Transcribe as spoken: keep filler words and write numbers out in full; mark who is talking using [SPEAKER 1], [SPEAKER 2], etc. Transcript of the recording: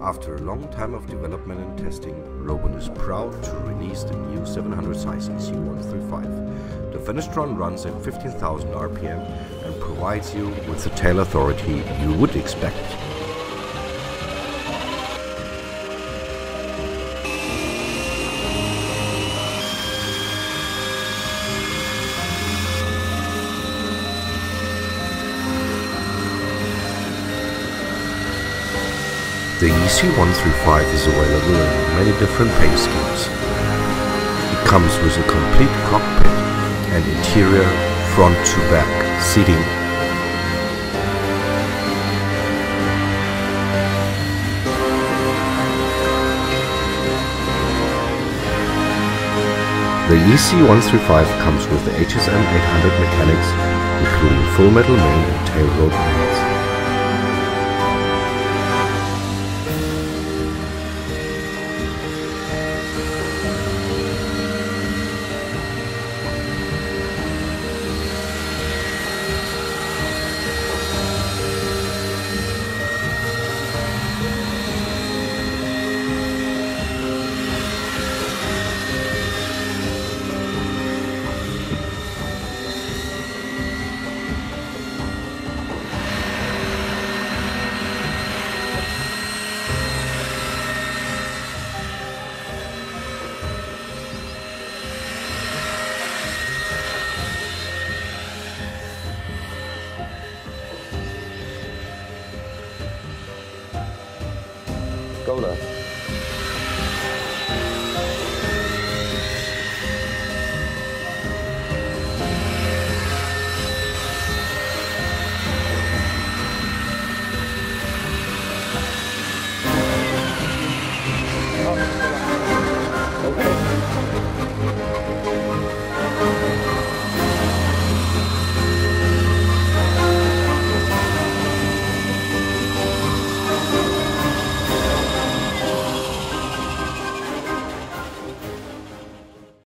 [SPEAKER 1] After a long time of development and testing, Roban is proud to release the new seven hundred size E C one thirty-five. The finished run runs at fifteen thousand R P M and provides you with the tail authority you would expect. The E C one thirty-five is available in many different paint schemes. It comes with a complete cockpit and interior front to back seating. The E C one thirty-five comes with the H S M eight hundred mechanics, including full metal main and tail rope pads.
[SPEAKER 2] Go there.